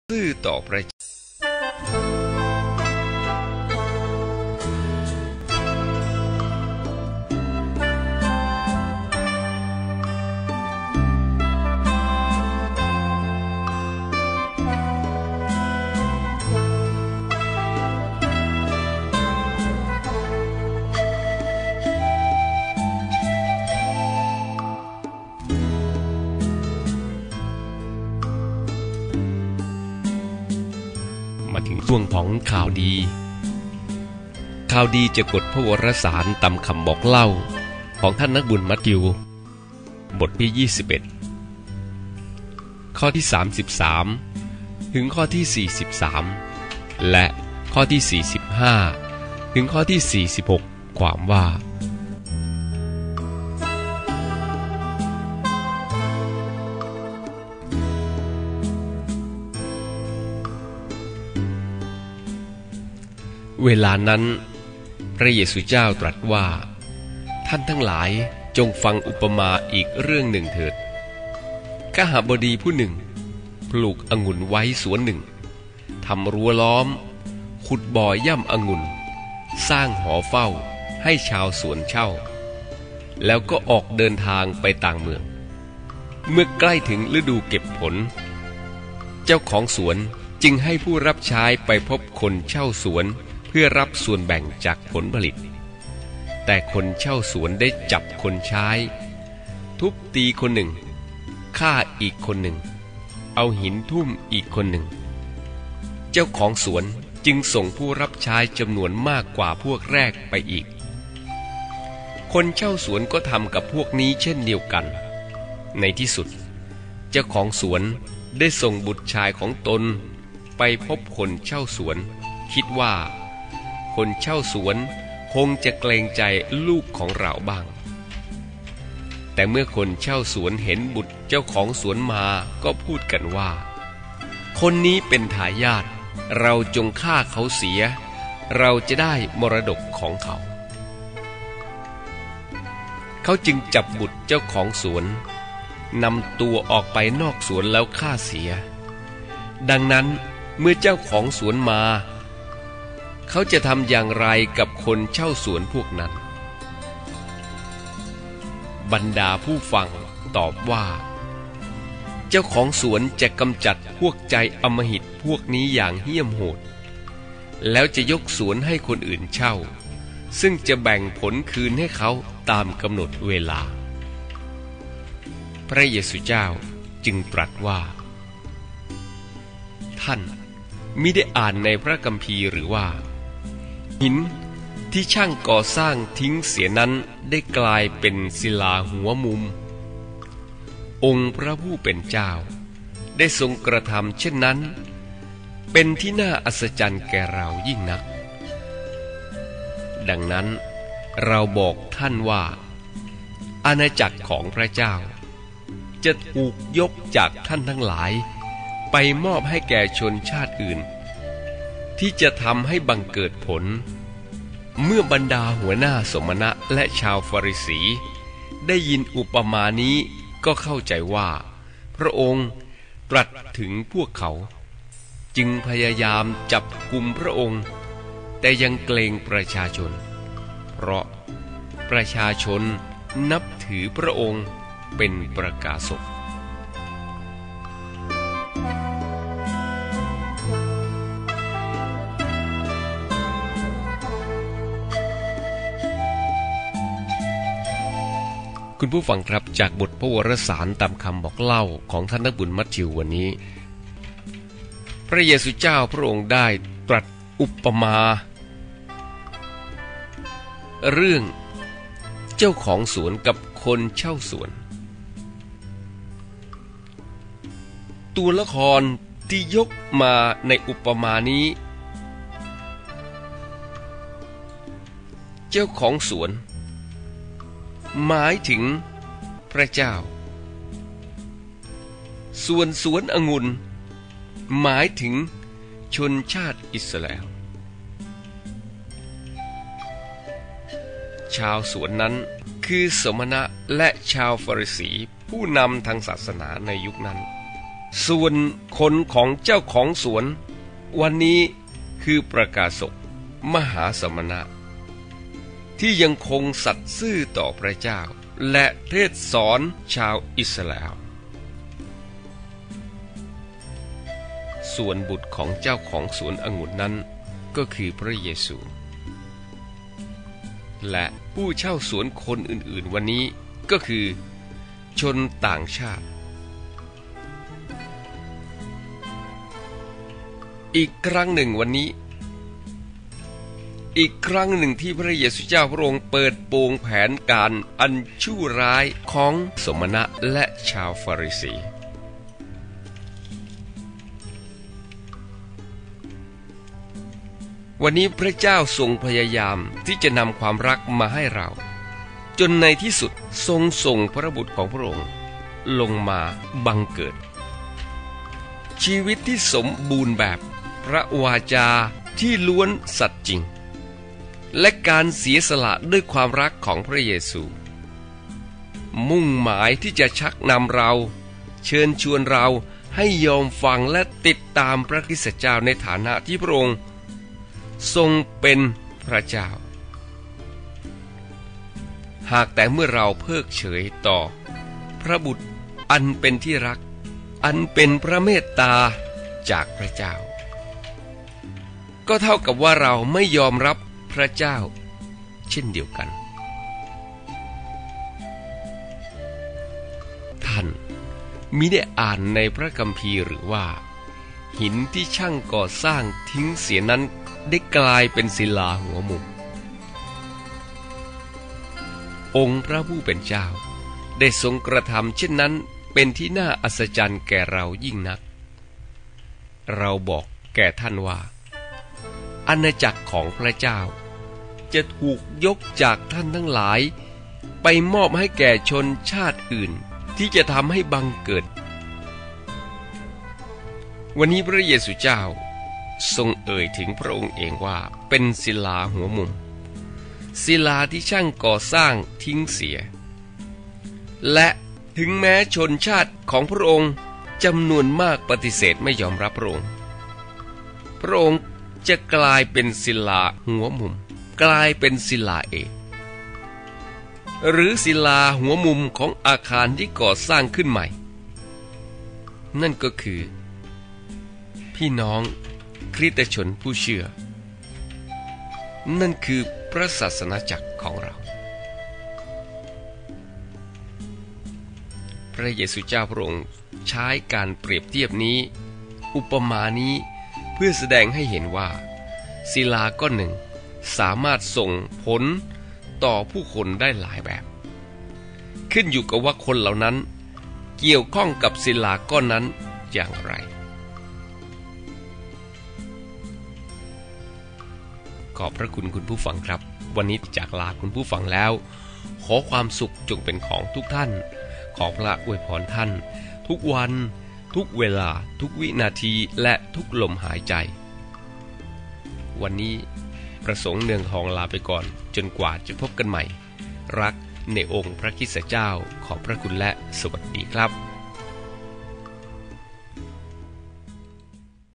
ซื่อต่อพระถึงช่วงของข่าวดีจะกดพระวรสารตามคำบอกเล่าของท่านนักบุญมัทธิวบทที่21ข้อที่33ถึงข้อที่43และข้อที่45ถึงข้อที่46ความว่าเวลานั้นพระเยซูเจ้าตรัสว่าท่านทั้งหลายจงฟังอุปมาอีกเรื่องหนึ่งเถิดกหบดีผู้หนึ่งปลูกองุ่นไว้สวนหนึ่งทำรั้วล้อมขุดบ่อย่ำองุ่นสร้างหอเฝ้าให้ชาวสวนเช่าแล้วก็ออกเดินทางไปต่างเมืองเมื่อใกล้ถึงฤดูเก็บผลเจ้าของสวนจึงให้ผู้รับใช้ไปพบคนเช่าสวนเพื่อรับส่วนแบ่งจากผลผลิตแต่คนเช่าสวนได้จับคนใช้ทุบตีคนหนึ่งฆ่าอีกคนหนึ่งเอาหินทุ่มอีกคนหนึ่งเจ้าของสวนจึงส่งผู้รับใช้จำนวนมากกว่าพวกแรกไปอีกคนเช่าสวนก็ทำกับพวกนี้เช่นเดียวกันในที่สุดเจ้าของสวนได้ส่งบุตรชายของตนไปพบคนเช่าสวนคิดว่าคนเช่าสวนคงจะเกรงใจลูกของเราบ้างแต่เมื่อคนเช่าสวนเห็นบุตรเจ้าของสวนมาก็พูดกันว่าคนนี้เป็นทายาทเราจงฆ่าเขาเสียเราจะได้มรดกของเขาเขาจึงจับบุตรเจ้าของสวนนำตัวออกไปนอกสวนแล้วฆ่าเสียดังนั้นเมื่อเจ้าของสวนมาเขาจะทำอย่างไรกับคนเช่าสวนพวกนั้นบรรดาผู้ฟังตอบว่าเจ้าของสวนจะกำจัดพวกใจอำมหิตพวกนี้อย่างเหี้ยมโหดแล้วจะยกสวนให้คนอื่นเช่าซึ่งจะแบ่งผลคืนให้เขาตามกำหนดเวลาพระเยซูเจ้าจึงตรัสว่าท่านมิได้อ่านในพระคัมภีร์หรือว่าหินที่ช่างก่อสร้างทิ้งเสียนั้นได้กลายเป็นศิลาหัวมุมองค์พระผู้เป็นเจ้าได้ทรงกระทำเช่นนั้นเป็นที่น่าอัศจรรย์แก่เรายิ่งนักดังนั้นเราบอกท่านว่าอาณาจักรของพระเจ้าจะถูกยกจากท่านทั้งหลายไปมอบให้แก่ชนชาติอื่นที่จะทำให้บังเกิดผลเมื่อบรรดาหัวหน้าสมณะและชาวฟาริสีได้ยินอุปมานี้ก็เข้าใจว่าพระองค์ตรัสถึงพวกเขาจึงพยายามจับกุมพระองค์แต่ยังเกรงประชาชนเพราะประชาชนนับถือพระองค์เป็นประกาศกคุณผู้ฟังครับจากบทพระวรสารตามคำบอกเล่าของท่านนักบุญมัทธิววันนี้พระเยซูเจ้าพระองค์ได้ตรัสอุปมาเรื่องเจ้าของสวนกับคนเช่าสวนตัวละครที่ยกมาในอุปมานี้เจ้าของสวนหมายถึงพระเจ้าส่วนสวนองุ่นหมายถึงชนชาติอิสราเอลชาวสวนนั้นคือสมณะและชาวฟาริสีผู้นำทางศาสนาในยุคนั้นส่วนคนของเจ้าของสวนวันนี้คือประกาศกมหาสมณะที่ยังคงสัตย์ซื่อต่อพระเจ้าและเทศสอนชาวอิสราเอลส่วนบุตรของเจ้าของสวนองุ่นนั้นก็คือพระเยซูและผู้เช่าสวนคนอื่นๆวันนี้ก็คือชนต่างชาติอีกครั้งหนึ่งวันนี้อีกครั้งหนึ่งที่พระเยซูเจ้าพระองค์เปิดโปงแผนการอันชั่วร้ายของสมณะและชาวฟาริสีวันนี้พระเจ้าทรงพยายามที่จะนำความรักมาให้เราจนในที่สุดทรงส่งพระบุตรของพระองค์ลงมาบังเกิดชีวิตที่สมบูรณ์แบบพระวาจาที่ล้วนสัตย์จริงและการเสียสละด้วยความรักของพระเยซูมุ่งหมายที่จะชักนำเราเชิญชวนเราให้ยอมฟังและติดตามพระคริสต์เจ้าในฐานะที่พระองค์ทรงเป็นพระเจ้าหากแต่เมื่อเราเพิกเฉยต่อพระบุตรอันเป็นที่รักอันเป็นพระเมตตาจากพระเจ้าก็เท่ากับว่าเราไม่ยอมรับพระเจ้าเช่นเดียวกันท่านมิได้อ่านในพระคัมภีร์หรือว่าหินที่ช่างก่อสร้างทิ้งเสียนั้นได้กลายเป็นศิลาหัวมุมองค์พระผู้เป็นเจ้าได้ทรงกระทำเช่นนั้นเป็นที่น่าอัศจรรย์แก่เรายิ่งนักเราบอกแก่ท่านว่าอาณาจักรของพระเจ้าจะถูกยกจากท่านทั้งหลายไปมอบให้แก่ชนชาติอื่นที่จะทำให้บังเกิดวันนี้พระเยซูเจ้าทรงเอ่ยถึงพระองค์เองว่าเป็นศิลาหัวมุมศิลาที่ช่างก่อสร้างทิ้งเสียและถึงแม้ชนชาติของพระองค์จำนวนมากปฏิเสธไม่ยอมรับพระองค์พระองค์จะกลายเป็นศิลาหัวมุมกลายเป็นศิลาเอกหรือศิลาหัวมุมของอาคารที่ก่อสร้างขึ้นใหม่นั่นก็คือพี่น้องคริสตชนผู้เชื่อนั่นคือพระศาสนาจักรของเราพระเยซูเจ้าพระองค์ใช้การเปรียบเทียบนี้อุปมานี้เพื่อแสดงให้เห็นว่าศิลาก้อนหนึ่งสามารถส่งผลต่อผู้คนได้หลายแบบขึ้นอยู่กับว่าคนเหล่านั้นเกี่ยวข้องกับศิลาก้อนนั้นอย่างไรขอบพระคุณคุณผู้ฟังครับวันนี้จากลาคุณผู้ฟังแล้วขอความสุขจงเป็นของทุกท่านขอพระอวยพรท่านทุกวันทุกเวลาทุกวินาทีและทุกลมหายใจวันนี้ประสงค์เนืองทองลาไปก่อนจนกว่าจะพบกันใหม่รักในองค์พระคริสต์เจ้าขอบพระคุณและสวัสดีครับ